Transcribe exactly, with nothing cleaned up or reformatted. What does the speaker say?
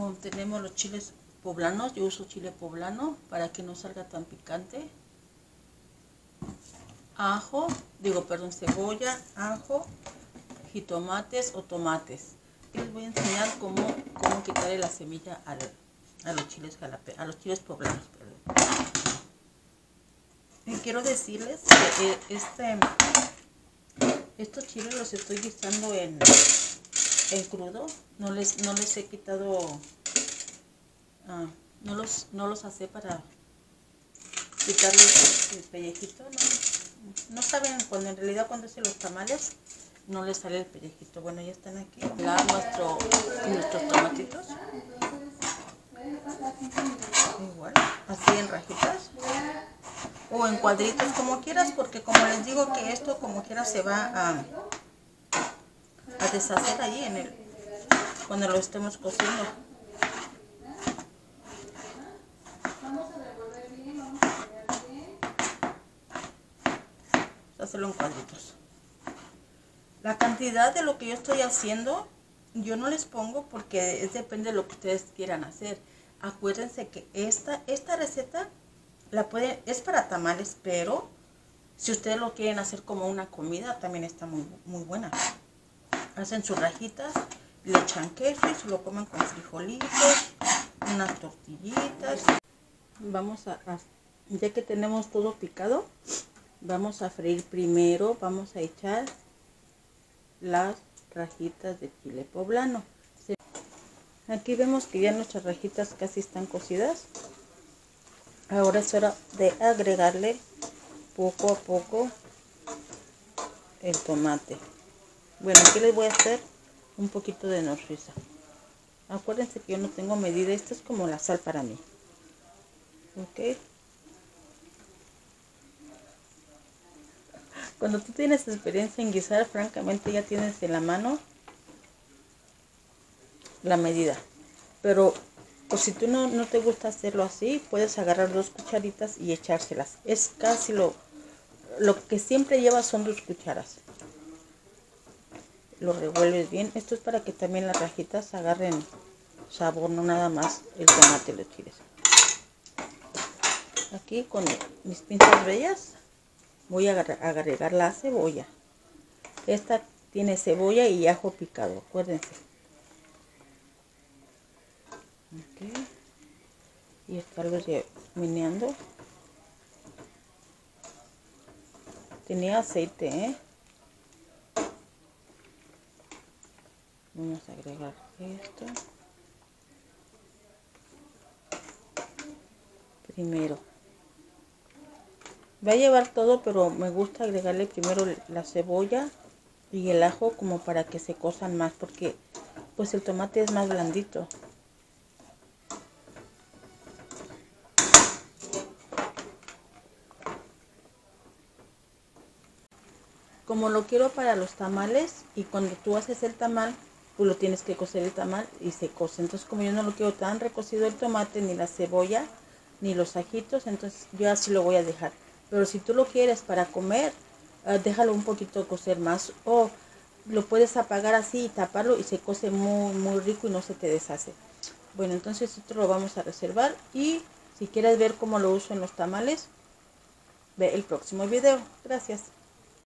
oh, tenemos los chiles poblanos. Yo uso chile poblano para que no salga tan picante. Ajo, digo, perdón, cebolla, ajo, jitomates o tomates. Y les voy a enseñar cómo, cómo quitarle la semilla al, a los chiles jalape, a los chiles poblanos, perdón. Y quiero decirles que este, estos chiles los estoy guisando en, en crudo. No les, no les he quitado, uh, no los, no los asé para quitarles el pellejito, ¿no? No saben, cuando en realidad cuando hacen los tamales no les sale el pellejito. Bueno, ya están aquí. La, nuestro, nuestros tomatitos. Igual, así en rajitas. O en cuadritos, como quieras, porque como les digo que esto como quiera se va a, a deshacer ahí en el, cuando lo estemos cociendo. Hacerlo en cuadritos. La cantidad de lo que yo estoy haciendo, yo no les pongo porque es, depende de lo que ustedes quieran hacer. Acuérdense que esta, esta receta la pueden, es para tamales, pero si ustedes lo quieren hacer como una comida, también está muy, muy buena. Hacen sus rajitas, le echan queso y se lo comen con frijolitos, unas tortillitas. Vamos a, a ya que tenemos todo picado, vamos a freír primero, vamos a echar las rajitas de chile poblano. Aquí vemos que ya nuestras rajitas casi están cocidas. Ahora es hora de agregarle poco a poco el tomate. Bueno, aquí les voy a hacer un poquito de noriza. Acuérdense que yo no tengo medida, esto es como la sal para mí. Ok. Cuando tú tienes experiencia en guisar, francamente ya tienes en la mano la medida. Pero pues, si tú no, no te gusta hacerlo así, puedes agarrar dos cucharitas y echárselas. Es casi lo, lo que siempre llevas son dos cucharas. Lo revuelves bien. Esto es para que también las rajitas agarren sabor, no nada más el tomate y los chiles. Aquí con mis pinzas bellas voy a agregar la cebolla. Esta tiene cebolla y ajo picado, acuérdense. Okay. Y estarlos meneando. Tenía aceite, ¿eh? Vamos a agregar esto. Primero. Va a llevar todo, pero me gusta agregarle primero la cebolla y el ajo como para que se cosan más, porque pues el tomate es más blandito. Como lo quiero para los tamales, y cuando tú haces el tamal, pues lo tienes que cocer el tamal y se cose. Entonces como yo no lo quiero tan recocido el tomate, ni la cebolla, ni los ajitos, entonces yo así lo voy a dejar. Pero si tú lo quieres para comer, uh, déjalo un poquito cocer más, o lo puedes apagar así y taparlo y se cose muy muy rico y no se te deshace. Bueno, entonces esto lo vamos a reservar, y si quieres ver cómo lo uso en los tamales, ve el próximo video. Gracias.